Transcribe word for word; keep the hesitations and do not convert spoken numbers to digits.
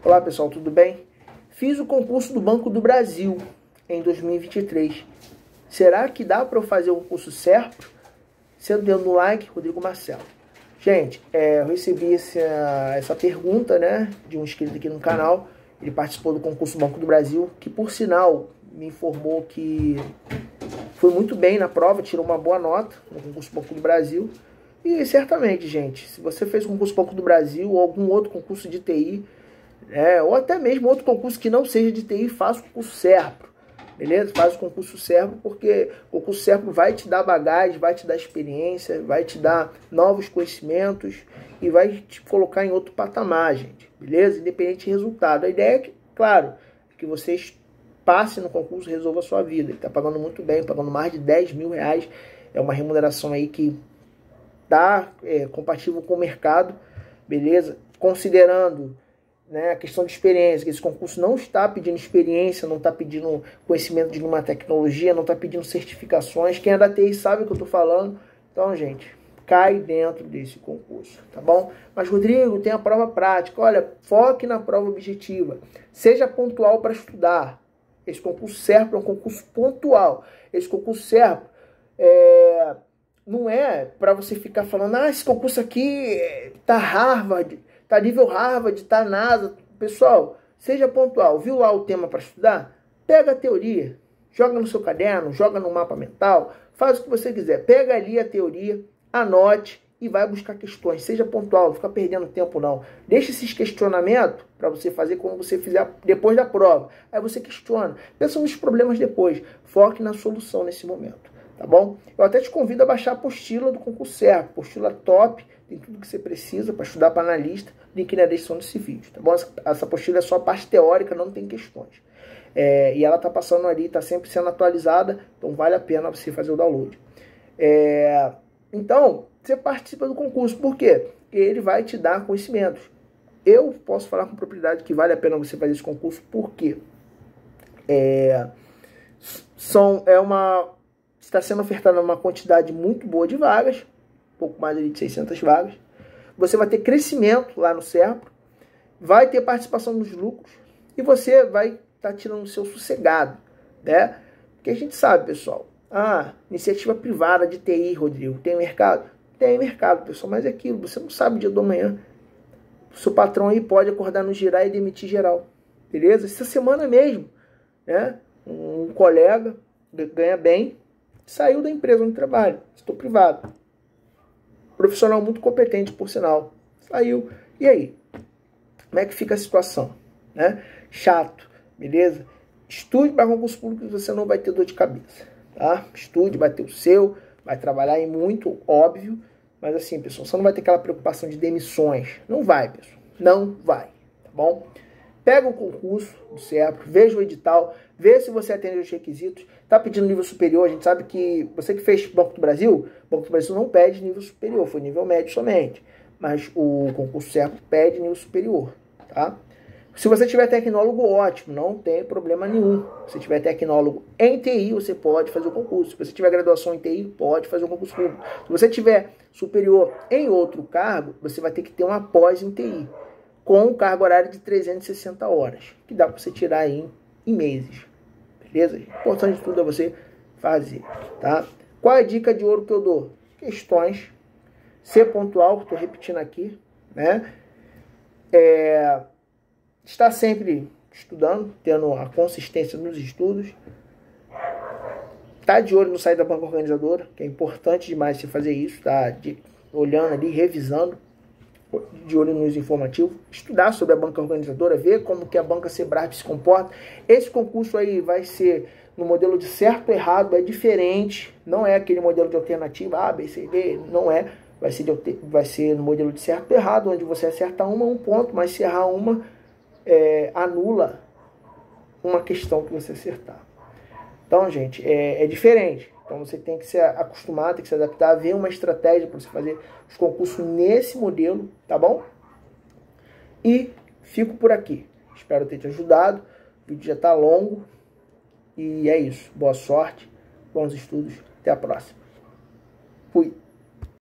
Olá pessoal, tudo bem? Fiz o concurso do Banco do Brasil em dois mil e vinte e três. Será que dá para eu fazer o concurso certo? Sendo dando like, Rodrigo Marcelo. Gente, é, eu recebi essa, essa pergunta, né, de um inscrito aqui no canal. Ele participou do concurso Banco do Brasil, que por sinal me informou que foi muito bem na prova, tirou uma boa nota no concurso Banco do Brasil. E certamente, gente, se você fez o concurso Banco do Brasil ou algum outro concurso de T I, é, ou até mesmo outro concurso que não seja de T I, faça o concurso Serpro, beleza? Faz o concurso Serpro, porque o concurso Serpro vai te dar bagagem, vai te dar experiência, vai te dar novos conhecimentos e vai te colocar em outro patamar, gente, beleza? Independente do resultado. A ideia é que, claro, que vocês passem no concurso e resolva a sua vida. Ele está pagando muito bem, pagando mais de dez mil reais, é uma remuneração aí que está é, compatível com o mercado, beleza? Considerando, né, a questão de experiência, que esse concurso não está pedindo experiência, não está pedindo conhecimento de uma tecnologia, não está pedindo certificações. Quem é da T I sabe o que eu estou falando. Então, gente, cai dentro desse concurso, tá bom? Mas, Rodrigo, tem a prova prática. Olha, foque na prova objetiva. Seja pontual para estudar. Esse concurso Serpro é um concurso pontual. Esse concurso Serpro é... não é para você ficar falando, ah, esse concurso aqui tá Harvard, tá nível Harvard, tá NASA. Pessoal, seja pontual. Viu lá o tema para estudar? Pega a teoria, joga no seu caderno, joga no mapa mental, faz o que você quiser. Pega ali a teoria, anote e vai buscar questões. Seja pontual, não fica perdendo tempo não. Deixa esses questionamentos para você fazer quando você fizer depois da prova. Aí você questiona. Pensa nos problemas depois. Foque na solução nesse momento. Tá bom? Eu até te convido a baixar a apostila do concurso Serpro, apostila top, tem tudo que você precisa para estudar para analista, link na descrição desse vídeo, tá bom? Essa, essa apostila é só a parte teórica, não tem questões. É, e ela tá passando ali, tá sempre sendo atualizada, então vale a pena você fazer o download. É, então, você participa do concurso, por quê? Porque ele vai te dar conhecimentos. Eu posso falar com propriedade que vale a pena você fazer esse concurso, por quê? É, são, é uma... Está sendo ofertada uma quantidade muito boa de vagas, um pouco mais de seiscentas vagas. Você vai ter crescimento lá no Serpro, vai ter participação nos lucros e você vai estar tirando o seu sossegado, né? Porque a gente sabe, pessoal, ah, iniciativa privada de T I, Rodrigo, tem mercado? Tem mercado, pessoal, mas é aquilo, você não sabe o dia do amanhã. O seu patrão aí pode acordar no girar e demitir geral, beleza? Essa semana mesmo, né? Um colega ganha bem, saiu da empresa onde trabalho, estou privado. Profissional muito competente, por sinal. Saiu. E aí? Como é que fica a situação? Né? Chato, beleza? Estude para concurso público que você não vai ter dor de cabeça. Tá? Estude, vai ter o seu, vai trabalhar aí muito, óbvio. Mas assim, pessoal, você não vai ter aquela preocupação de demissões. Não vai, pessoal. Não vai. Tá bom? Pega o concurso do Serpro, veja o edital, vê se você atende os requisitos. Está pedindo nível superior, a gente sabe que você que fez Banco do Brasil, Banco do Brasil não pede nível superior, foi nível médio somente. Mas o concurso Serpro pede nível superior, tá? Se você tiver tecnólogo, ótimo, não tem problema nenhum. Se tiver tecnólogo em T I, você pode fazer o concurso. Se você tiver graduação em T I, pode fazer o concurso público. Se você tiver superior em outro cargo, você vai ter que ter uma pós em T I, com um cargo horário de trezentas e sessenta horas, que dá para você tirar aí em, em meses. Beleza? O importante de tudo é você fazer, tá? Qual é a dica de ouro que eu dou? Questões, ser pontual, estou repetindo aqui, né? É, estar sempre estudando, tendo a consistência nos estudos. Tá de olho no site da banca organizadora, que é importante demais você fazer isso, tá? De, olhando ali, revisando, de olho nos informativos, estudar sobre a banca organizadora, ver como que a banca Sebrasp se comporta. Esse concurso aí vai ser no modelo de certo ou errado, é diferente, não é aquele modelo de alternativa A, B, C, D, não é, vai ser, de, vai ser no modelo de certo ou errado, onde você acerta uma, um ponto, mas se errar uma, é, anula uma questão que você acertar. Então, gente, é, é diferente. Então você tem que se acostumar, tem que se adaptar, ver uma estratégia para você fazer os concursos nesse modelo, tá bom? E fico por aqui. Espero ter te ajudado. O vídeo já está longo. E é isso. Boa sorte, bons estudos. Até a próxima. Fui.